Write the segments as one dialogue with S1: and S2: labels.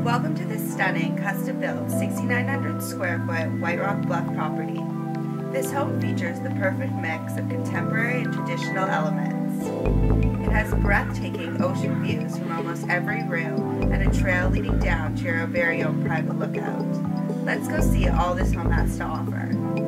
S1: Welcome to this stunning, custom-built, 6,900 square foot White Rock Bluff property. This home features the perfect mix of contemporary and traditional elements. It has breathtaking ocean views from almost every room and a trail leading down to your very own private lookout. Let's go see all this home has to offer.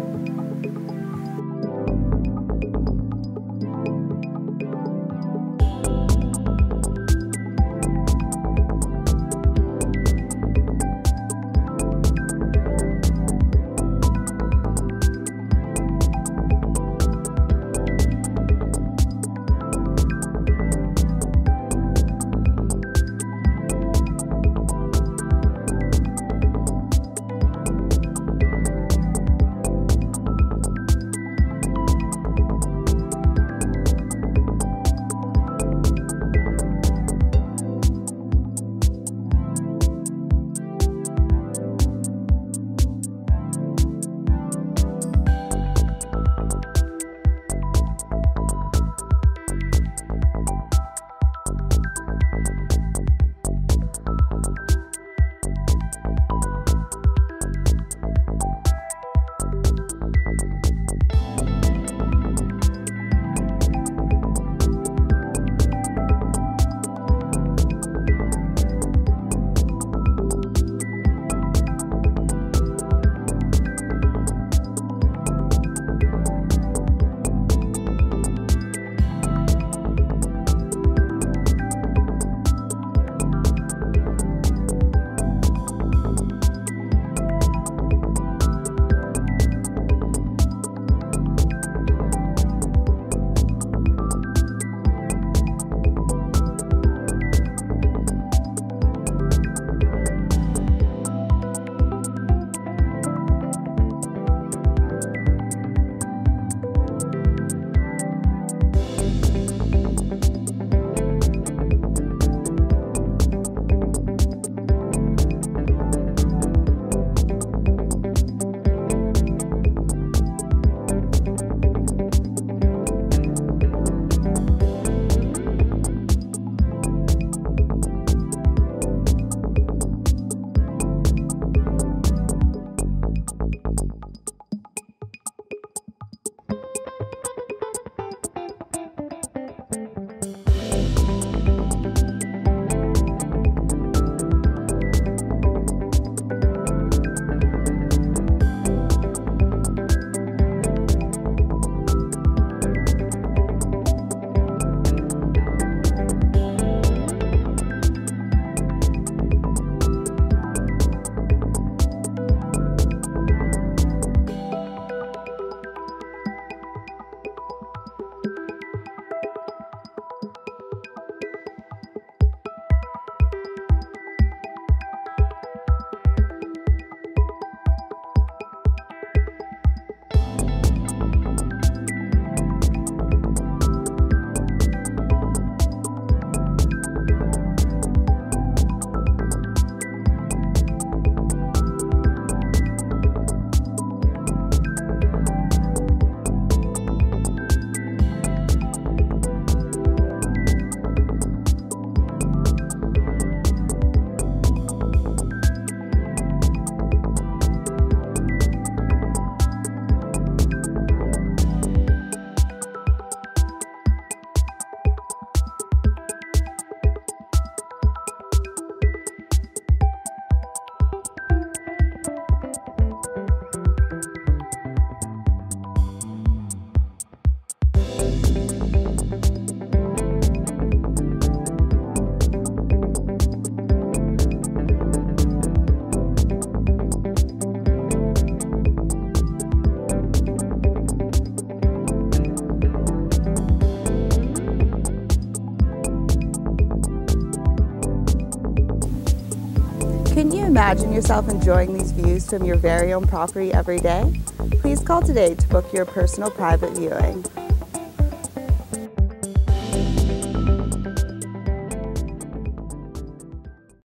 S2: Can you imagine yourself enjoying these views from your very own property every day? Please call today to book your personal private viewing.